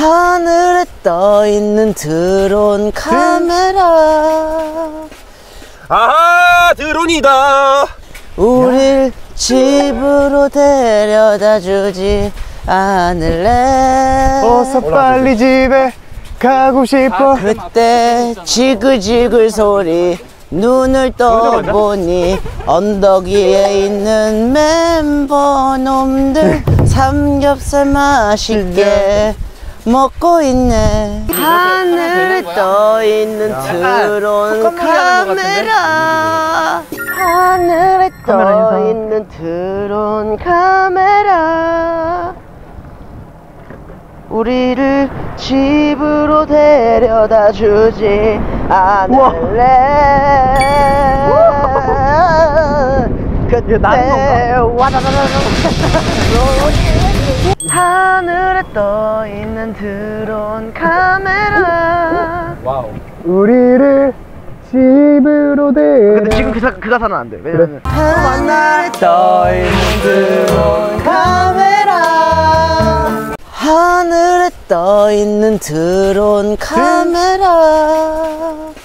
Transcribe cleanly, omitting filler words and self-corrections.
하늘에 떠있는 드론 카메라. 아하, 드론이다. 우릴 집으로 데려다 주지 않을래. 어서 빨리 집에 가고 싶어. 그때 지글지글 소리 눈을 떠보니 언덕 위에 있는 멤버 놈들 삼겹살 맛있게 먹고 있네. 하늘에 떠있는 드론 카메라. 하늘에 떠있는 드론 카메라. 우리를 집으로 데려다 주지 않을래. 그때 하늘에 떠있는 드론 카메라. 와우. 우리를 집으로 데려. 근데 지금 그 가사는 안 돼. 왜냐면 하늘에 떠있는 드론 카메라. 하늘에 떠있는 드론 카메라.